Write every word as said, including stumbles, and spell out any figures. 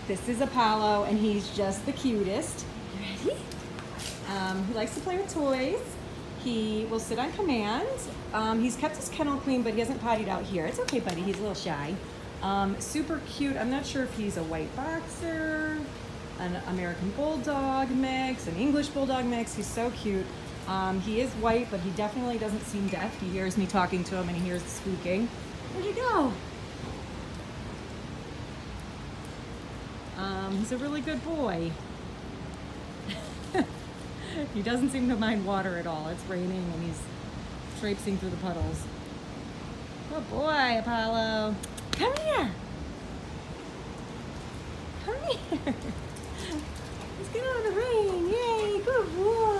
This is Apollo, and he's just the cutest. You ready? Um, he likes to play with toys. He will sit on command. Um, he's kept his kennel clean, but he hasn't pottied out here. It's okay, buddy. He's a little shy. Um, super cute. I'm not sure if he's a white boxer, an American Bulldog mix, an English Bulldog mix. He's so cute. Um, he is white, but he definitely doesn't seem deaf. He hears me talking to him, and he hears the squeaking. Where'd you go? Um, he's a really good boy. He doesn't seem to mind water at all. It's raining and he's traipsing through the puddles. Good boy, Apollo. Come here. Come here. Let's get out of the rain. Yay, good boy.